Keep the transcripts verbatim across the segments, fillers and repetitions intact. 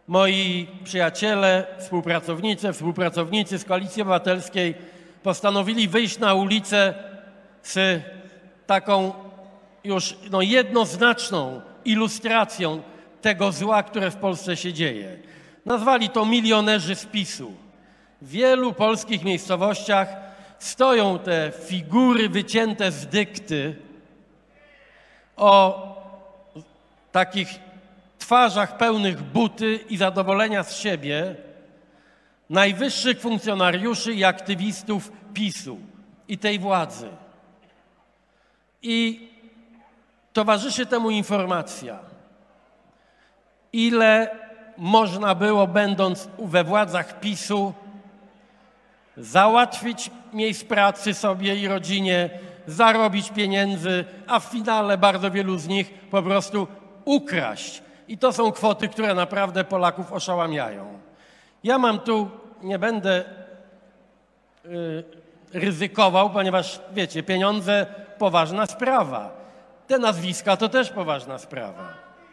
moi przyjaciele, współpracownice, współpracownicy z Koalicji Obywatelskiej postanowili wyjść na ulicę z taką już no, jednoznaczną ilustracją tego zła, które w Polsce się dzieje. Nazwali to milionerzy z PiSu. W wielu polskich miejscowościach stoją te figury wycięte z dykty o takich twarzach pełnych buty i zadowolenia z siebie najwyższych funkcjonariuszy i aktywistów PiSu i tej władzy. I towarzyszy temu informacja, ile można było, będąc we władzach PiSu, załatwić miejsc pracy sobie i rodzinie, zarobić pieniędzy, a w finale bardzo wielu z nich po prostu ukraść. I to są kwoty, które naprawdę Polaków oszałamiają. Ja mam tu, nie będę yy, ryzykował, ponieważ wiecie, pieniądze poważna sprawa. Te nazwiska to też poważna sprawa.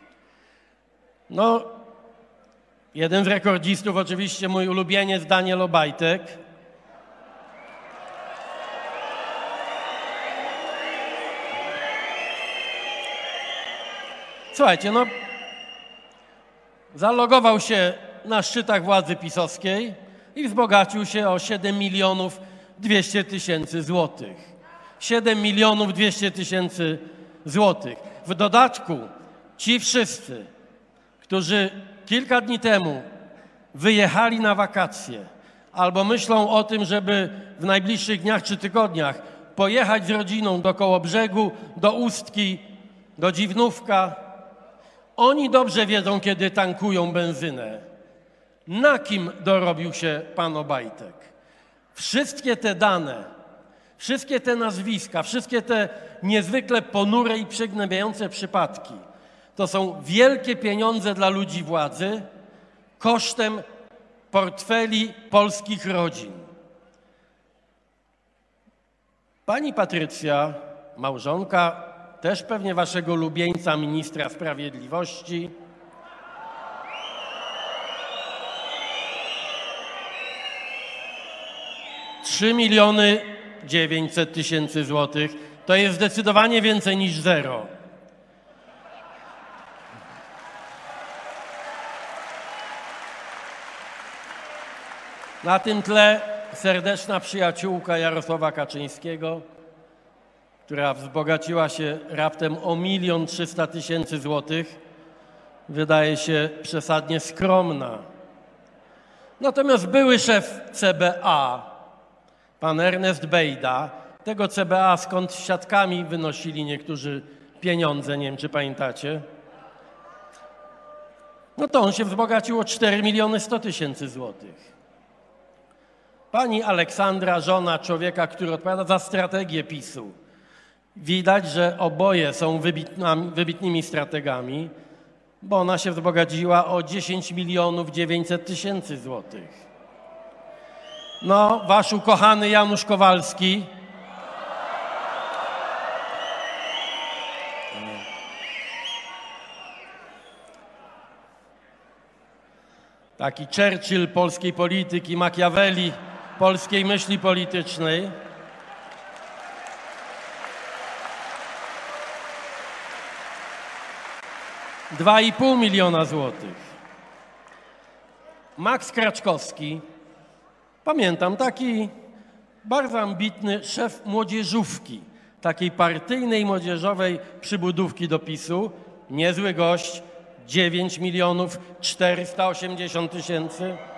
No, jeden z rekordzistów, oczywiście mój ulubieniec Daniel Obajtek. Słuchajcie, no, zalogował się na szczytach władzy pisowskiej i wzbogacił się o siedem milionów dwieście tysięcy złotych. siedem milionów dwieście tysięcy złotych. W dodatku ci wszyscy, którzy kilka dni temu wyjechali na wakacje albo myślą o tym, żeby w najbliższych dniach czy tygodniach pojechać z rodziną do Kołobrzegu, do Ustki, do Dziwnówka, oni dobrze wiedzą, kiedy tankują benzynę. Na kim dorobił się pan Obajtek? Wszystkie te dane, wszystkie te nazwiska, wszystkie te niezwykle ponure i przygnębiające przypadki to są wielkie pieniądze dla ludzi władzy kosztem portfeli polskich rodzin. Pani Patrycja, małżonka też pewnie waszego ulubieńca, ministra sprawiedliwości, trzy miliony dziewięćset tysięcy złotych to jest zdecydowanie więcej niż zero. Na tym tle serdeczna przyjaciółka Jarosława Kaczyńskiego, która wzbogaciła się raptem o milion trzysta tysięcy złotych, wydaje się przesadnie skromna. Natomiast były szef C B A, pan Ernest Bejda, tego C B A, skąd siatkami wynosili niektórzy pieniądze, nie wiem czy pamiętacie, no to on się wzbogacił o cztery miliony sto tysięcy złotych. Pani Aleksandra, żona człowieka, który odpowiada za strategię PiSu, widać, że oboje są wybitnymi strategami, bo ona się wzbogaciła o dziesięć milionów dziewięćset tysięcy złotych. No, wasz ukochany Janusz Kowalski taki Churchill polskiej polityki, Machiavelli polskiej myśli politycznej. Dwa i pół miliona złotych. Max Kraczkowski, pamiętam, taki bardzo ambitny szef młodzieżówki, takiej partyjnej młodzieżowej przybudówki do PiSu, niezły gość, dziewięć milionów czterysta osiemdziesiąt tysięcy.